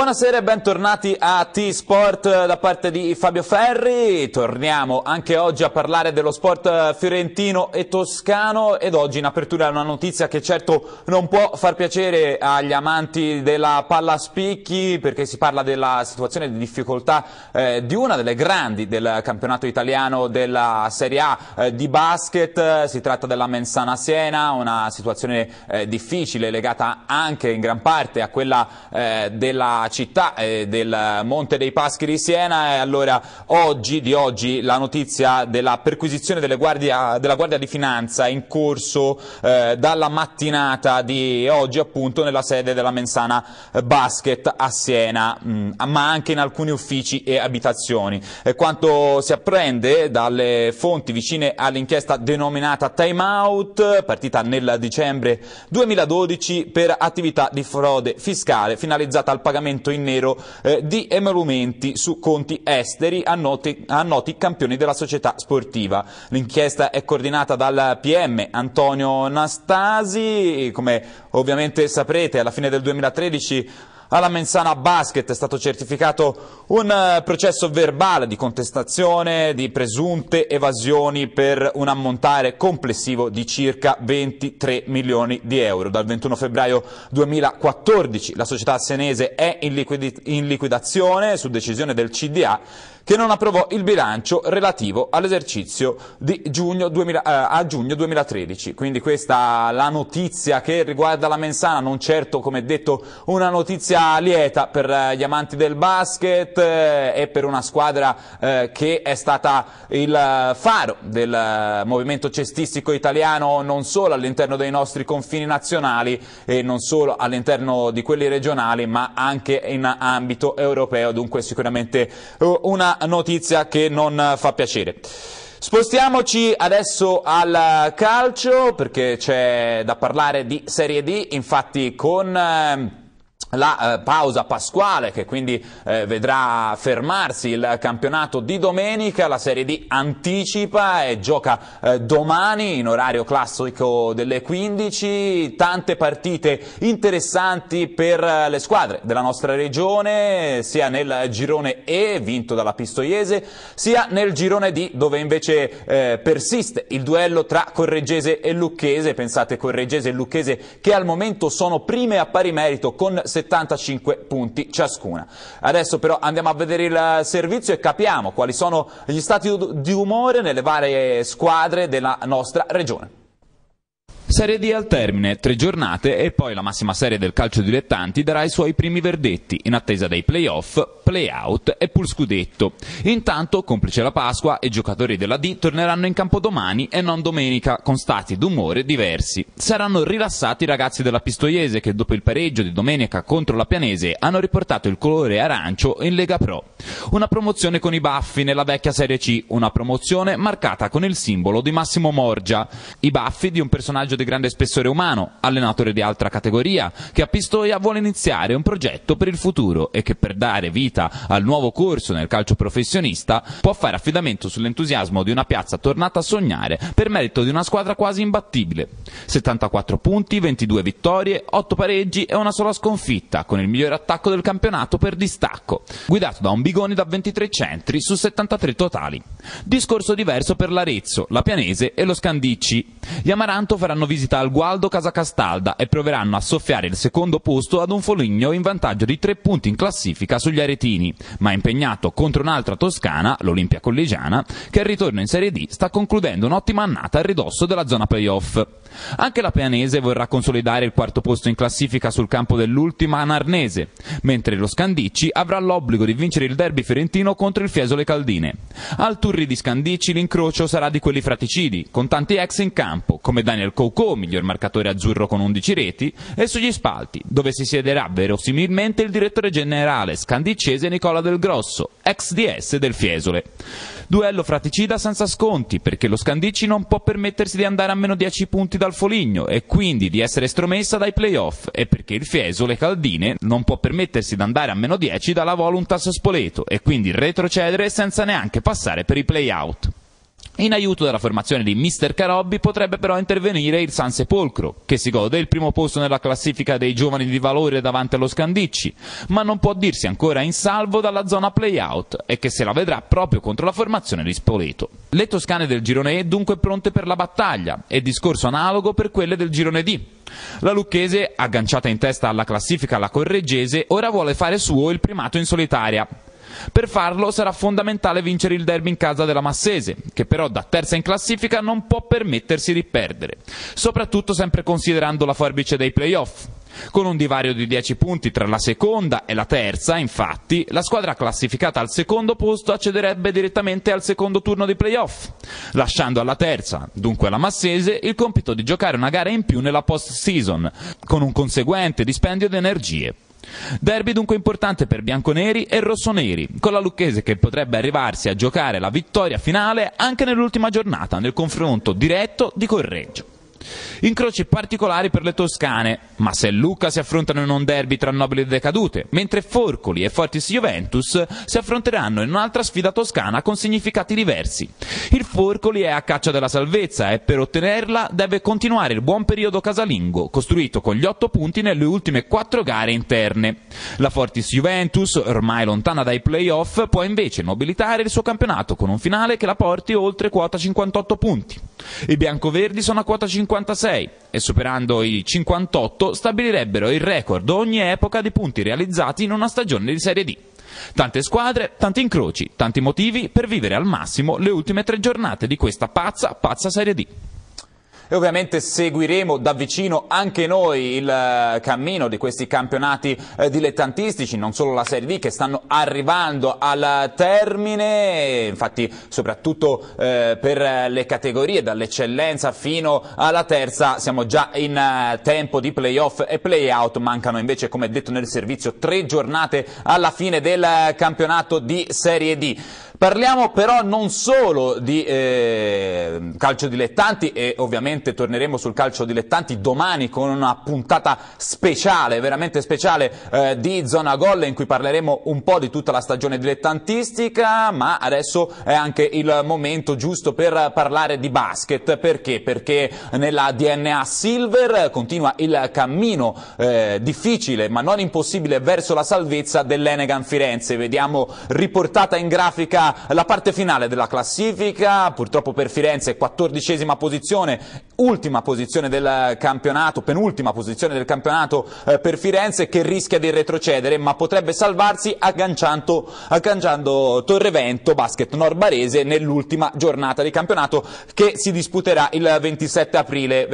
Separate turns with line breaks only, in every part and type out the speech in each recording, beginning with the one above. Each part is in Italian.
Buonasera e bentornati a T-Sport da parte di Fabio Ferri. Torniamo anche oggi a parlare dello sport fiorentino e toscano ed oggi in apertura una notizia che certo non può far piacere agli amanti della pallaspicchi, perché si parla della situazione di difficoltà di una delle grandi del campionato italiano della Serie A di basket. Si tratta della Mensana Siena, una situazione difficile legata anche in gran parte a quella della città del Monte dei Paschi di Siena. E allora oggi la notizia della perquisizione della Guardia di Finanza in corso dalla mattinata di oggi appunto nella sede della Mensana Basket a Siena, ma anche in alcuni uffici e abitazioni. Quanto si apprende dalle fonti vicine all'inchiesta denominata Time Out, partita nel dicembre 2012 per attività di frode fiscale finalizzata al pagamento in nero di emolumenti su conti esteri a noti campioni della società sportiva. L'inchiesta è coordinata dal PM Antonio Nastasi. Come ovviamente saprete, alla fine del 2013 alla Mensana Basket è stato certificato un processo verbale di contestazione di presunte evasioni per un ammontare complessivo di circa 23 milioni di euro. Dal 21 febbraio 2014 la società senese è in liquidazione su decisione del CDA, che non approvò il bilancio relativo all'esercizio di giugno 2013. Quindi questa la notizia che riguarda la Mensana, non certo, come detto, una notizia lieta per gli amanti del basket e per una squadra che è stata il faro del movimento cestistico italiano, non solo all'interno dei nostri confini nazionali e non solo all'interno di quelli regionali, ma anche in ambito europeo. Dunque sicuramente una notizia che non fa piacere. Spostiamoci adesso al calcio, perché c'è da parlare di Serie D, infatti con la pausa pasquale che quindi vedrà fermarsi il campionato di domenica, la Serie D anticipa e gioca domani in orario classico delle 15, tante partite interessanti per le squadre della nostra regione, sia nel girone E vinto dalla Pistoiese, sia nel girone D dove invece persiste il duello tra Correggese e Lucchese. Pensate, Correggese e Lucchese che al momento sono prime a pari merito con 75 punti ciascuna. Adesso però andiamo a vedere il servizio e capiamo quali sono gli stati di umore nelle varie squadre della nostra regione. Serie D al termine, 3 giornate e poi la massima serie del calcio dilettanti darà i suoi primi verdetti in attesa dei play-off, play-out e pool scudetto. Intanto, complice la Pasqua, i giocatori della D torneranno in campo domani e non domenica, con stati d'umore diversi. Saranno rilassati i ragazzi della Pistoiese che dopo il pareggio di domenica contro la Pianese hanno riportato il colore arancio in Lega Pro. Una promozione con i baffi nella vecchia Serie C, una promozione marcata con il simbolo di Massimo Morgia. I baffi di un personaggio di grande spessore umano, allenatore di altra categoria, che a Pistoia vuole iniziare un progetto per il futuro e che per dare vita al nuovo corso nel calcio professionista può fare affidamento sull'entusiasmo di una piazza tornata a sognare per merito di una squadra quasi imbattibile. 74 punti, 22 vittorie, 8 pareggi e una sola sconfitta, con il migliore attacco del campionato per distacco, guidato da un Bigoni da 23 centri su 73 totali. Discorso diverso per l'Arezzo, la Pianese e lo Scandicci. Gli Amaranto faranno visita al Gualdo Casa Castalda e proveranno a soffiare il secondo posto ad un Foligno in vantaggio di 3 punti in classifica sugli aretini, ma impegnato contro un'altra toscana, l'Olimpia Collegiana, che al ritorno in Serie D sta concludendo un'ottima annata a ridosso della zona playoff. Anche la Pianese vorrà consolidare il quarto posto in classifica sul campo dell'ultima Narnese, mentre lo Scandicci avrà l'obbligo di vincere il derby fiorentino contro il Fiesole Caldine. Al Turri di Scandicci l'incrocio sarà di quelli fraticidi, con tanti ex in campo, come Daniel Coucou, miglior marcatore azzurro con 11 reti, e sugli spalti, dove si siederà verosimilmente il direttore generale scandicese Nicola Del Grosso, ex DS del Fiesole. Duello fraticida senza sconti, perché lo Scandicci non può permettersi di andare a meno 10 punti dal Foligno e quindi di essere estromessa dai play-off, e perché il Fiesole Caldine non può permettersi di andare a meno 10 dalla Voluntas Spoleto e quindi retrocedere senza neanche passare per i play-out. In aiuto della formazione di Mister Carobbi potrebbe però intervenire il San Sepolcro, che si gode il primo posto nella classifica dei giovani di valore davanti allo Scandicci, ma non può dirsi ancora in salvo dalla zona play-out e che se la vedrà proprio contro la formazione di Spoleto. Le toscane del girone E dunque pronte per la battaglia, e discorso analogo per quelle del girone D. La lucchese, agganciata in testa alla classifica alla correggese, ora vuole fare suo il primato in solitaria. Per farlo sarà fondamentale vincere il derby in casa della Massese, che però da terza in classifica non può permettersi di perdere, soprattutto sempre considerando la forbice dei play-off. Con un divario di 10 punti tra la seconda e la terza, infatti, la squadra classificata al secondo posto accederebbe direttamente al secondo turno di play-off, lasciando alla terza, dunque alla Massese, il compito di giocare una gara in più nella post-season, con un conseguente dispendio di energie. Derby dunque importante per bianconeri e rossoneri, con la lucchese che potrebbe arrivarsi a giocare la vittoria finale anche nell'ultima giornata nel confronto diretto di Correggio. Incroci particolari per le toscane, ma se Lucca si affrontano in un derby tra nobili decadute, mentre Forcoli e Fortis Juventus si affronteranno in un'altra sfida toscana con significati diversi. Il Forcoli è a caccia della salvezza e per ottenerla deve continuare il buon periodo casalingo, costruito con gli 8 punti nelle ultime 4 gare interne. La Fortis Juventus, ormai lontana dai play-off, può invece nobilitare il suo campionato con un finale che la porti oltre quota 58 punti. I biancoverdi sono a quota 56 e superando i 58 stabilirebbero il record ogni epoca di punti realizzati in una stagione di Serie D. Tante squadre, tanti incroci, tanti motivi per vivere al massimo le ultime 3 giornate di questa pazza Serie D.
E ovviamente seguiremo da vicino anche noi il cammino di questi campionati dilettantistici, non solo la Serie D, che stanno arrivando al termine, infatti soprattutto per le categorie dall'eccellenza fino alla terza siamo già in tempo di play-off e play-out, mancano invece, come detto nel servizio, 3 giornate alla fine del campionato di Serie D. Parliamo però non solo di calcio dilettanti e ovviamente torneremo sul calcio dilettanti domani con una puntata speciale, veramente speciale di Zona Gol in cui parleremo un po' di tutta la stagione dilettantistica, ma adesso è anche il momento giusto per parlare di basket. Perché? Perché nella DNA Silver continua il cammino difficile ma non impossibile verso la salvezza dell'Enegan Firenze. Vediamo riportata in grafica la parte finale della classifica, purtroppo per Firenze 14ª posizione, ultima posizione del campionato, penultima posizione del campionato per Firenze, che rischia di retrocedere ma potrebbe salvarsi agganciando Torrevento Basket Nord Barese nell'ultima giornata di campionato che si disputerà il 27 aprile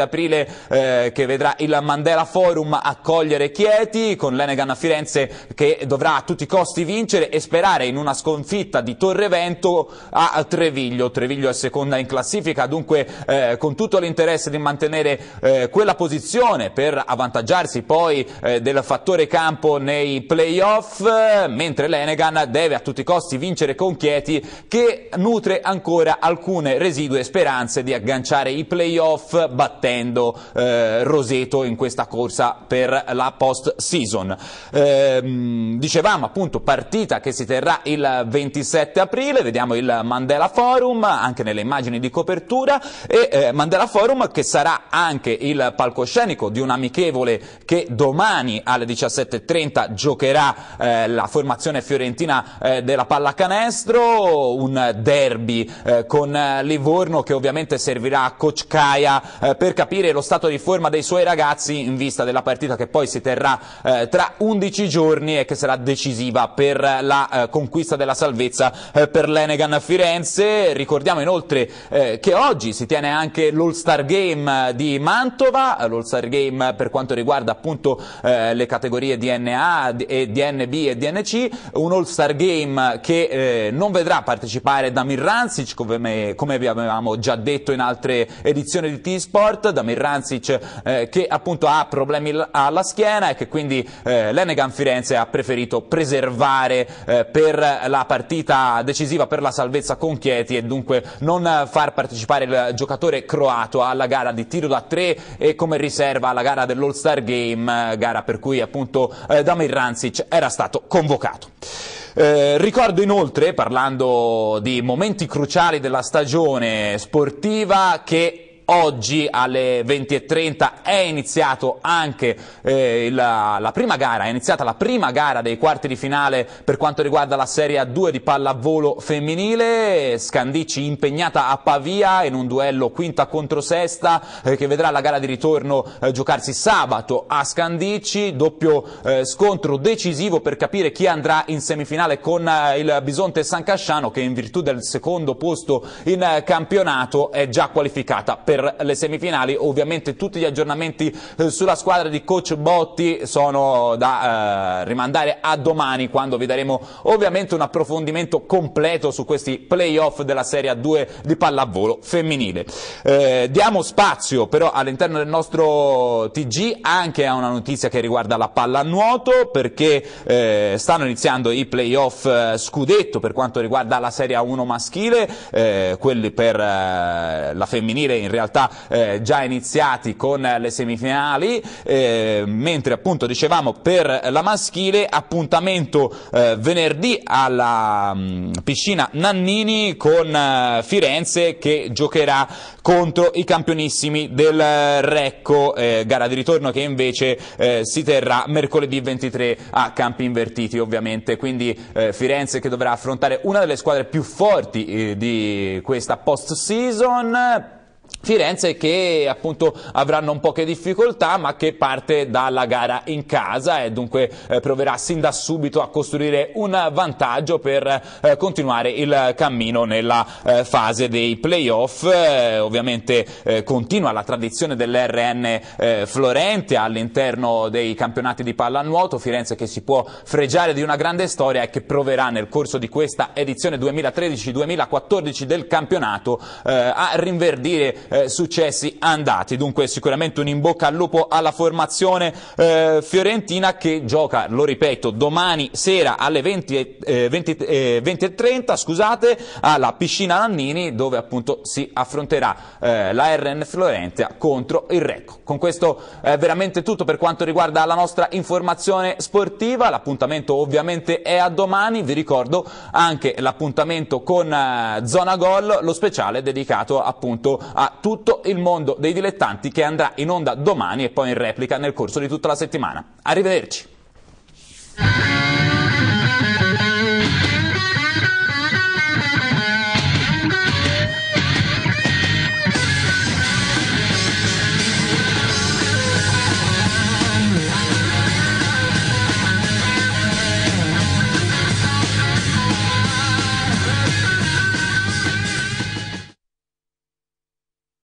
che vedrà il Mandela Forum accogliere Chieti con l'Enegan Firenze che dovrà a tutti i costi vincere e sperare in una sconfitta di Torrevento a Treviglio. Treviglio è seconda in classifica, dunque con tutto l'interesse di mantenere quella posizione per avvantaggiarsi poi del fattore campo nei play-off, mentre l'Enegan deve a tutti i costi vincere con Chieti, che nutre ancora alcune residue speranze di agganciare i play-off battendo Roseto in questa corsa per la post-season. Dicevamo appunto partita che si terrà il 27 aprile, vediamo il Mandela Forum anche nelle immagini di copertura e Mandela Forum che sarà anche il palcoscenico di un amichevole che domani alle 17:30 giocherà la formazione fiorentina della pallacanestro, un derby con Livorno che ovviamente servirà a Coach Caia per capire lo stato di forma dei suoi ragazzi in vista della partita che poi si terrà tra 11 giorni e che sarà decisiva per la conquista della salvezza per l'Enegan Firenze. Ricordiamo inoltre che oggi si tiene anche l'All-Star Game di Mantova, l'All-Star Game per quanto riguarda appunto le categorie DNA e DNB e DNC, un All-Star Game che non vedrà partecipare Damir Rancic come vi avevamo già detto in altre edizioni di T-Sport, Damir Rancic che appunto ha problemi alla schiena e che quindi l'Enegan Firenze ha preferito preservare per la partita decisiva per la salvezza con Chieti e dunque non far partecipare il giocatore croato alla gara di tiro da 3 e come riserva alla gara dell'All-Star Game, gara per cui appunto Damir Rancic era stato convocato. Ricordo inoltre, parlando di momenti cruciali della stagione sportiva, che oggi alle 20:30 è iniziato anche la prima gara, è iniziata la prima gara dei quarti di finale per quanto riguarda la Serie A2 di pallavolo femminile. Scandicci impegnata a Pavia in un duello quinta contro sesta che vedrà la gara di ritorno giocarsi sabato a Scandicci, doppio scontro decisivo per capire chi andrà in semifinale con il Bisonte San Casciano, che in virtù del secondo posto in campionato è già qualificata per le semifinali. Ovviamente tutti gli aggiornamenti sulla squadra di coach Botti sono da rimandare a domani, quando vi daremo ovviamente un approfondimento completo su questi playoff della Serie A2 di pallavolo femminile. Diamo spazio però all'interno del nostro TG anche a una notizia che riguarda la pallanuoto, perché stanno iniziando i playoff scudetto per quanto riguarda la Serie A1 maschile, quelli per la femminile in realtà già iniziati con le semifinali, mentre appunto dicevamo per la maschile appuntamento venerdì alla piscina Nannini con Firenze che giocherà contro i campionissimi del Recco, gara di ritorno che invece si terrà mercoledì 23 a Campi Invertiti ovviamente, quindi Firenze che dovrà affrontare una delle squadre più forti di questa post season. Firenze che appunto avranno un po' che difficoltà, ma che parte dalla gara in casa e dunque proverà sin da subito a costruire un vantaggio per continuare il cammino nella fase dei playoff. Ovviamente continua la tradizione dell'RN Florente all'interno dei campionati di pallanuoto. Firenze che si può fregiare di una grande storia e che proverà nel corso di questa edizione 2013-2014 del campionato a rinverdire successi andati. Dunque sicuramente un in bocca al lupo alla formazione fiorentina, che gioca, lo ripeto, domani sera alle 20:30 scusate, alla piscina Nannini, dove appunto si affronterà la RN Florentia contro il Recco. Con questo è veramente tutto per quanto riguarda la nostra informazione sportiva. L'appuntamento ovviamente è a domani. Vi ricordo anche l'appuntamento con Zona Gol, lo speciale dedicato appunto a tutto il mondo dei dilettanti, che andrà in onda domani e poi in replica nel corso di tutta la settimana. Arrivederci.